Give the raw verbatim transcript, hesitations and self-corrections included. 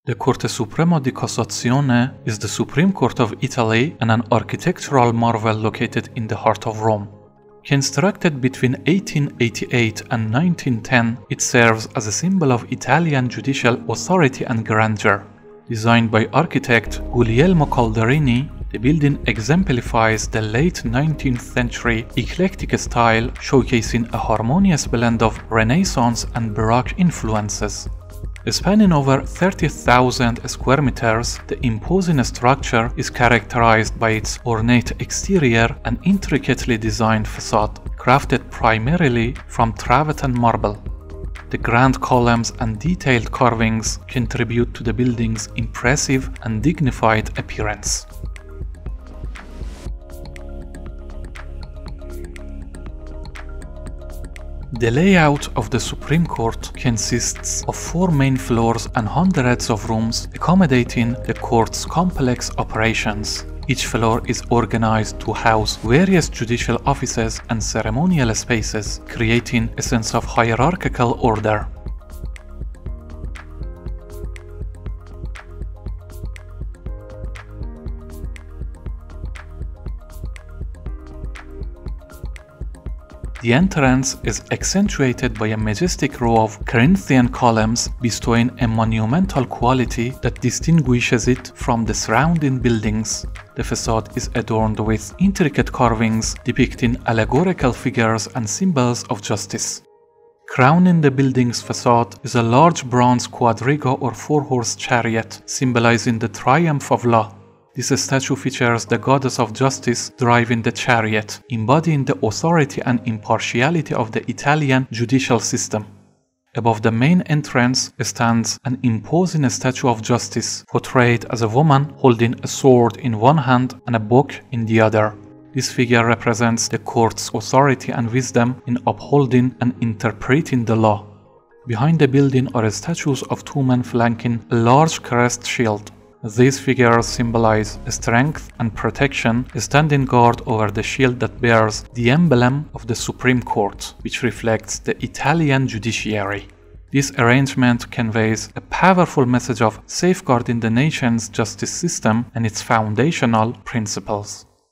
The Corte Suprema di Cassazione is the Supreme Court of Italy and an architectural marvel located in the heart of Rome. Constructed between eighteen eighty-eight and nineteen ten, it serves as a symbol of Italian judicial authority and grandeur. Designed by architect Guglielmo Calderini, the building exemplifies the late nineteenth century eclectic style, showcasing a harmonious blend of Renaissance and Baroque influences. Spanning over thirty thousand square meters, the imposing structure is characterized by its ornate exterior and intricately designed facade, crafted primarily from travertine marble. The grand columns and detailed carvings contribute to the building's impressive and dignified appearance. The layout of the Supreme Court consists of four main floors and hundreds of rooms accommodating the court's complex operations. Each floor is organized to house various judicial offices and ceremonial spaces, creating a sense of hierarchical order. The entrance is accentuated by a majestic row of Corinthian columns, bestowing a monumental quality that distinguishes it from the surrounding buildings. The facade is adorned with intricate carvings depicting allegorical figures and symbols of justice. Crowning the building's facade is a large bronze quadriga or four-horse chariot, symbolizing the triumph of law. This statue features the goddess of justice driving the chariot, embodying the authority and impartiality of the Italian judicial system. Above the main entrance stands an imposing statue of justice, portrayed as a woman holding a sword in one hand and a book in the other. This figure represents the court's authority and wisdom in upholding and interpreting the law. Behind the building are statues of two men flanking a large crest shield. These figures symbolize strength and protection, standing guard over the shield that bears the emblem of the Supreme Court, which reflects the Italian judiciary. This arrangement conveys a powerful message of safeguarding the nation's justice system and its foundational principles.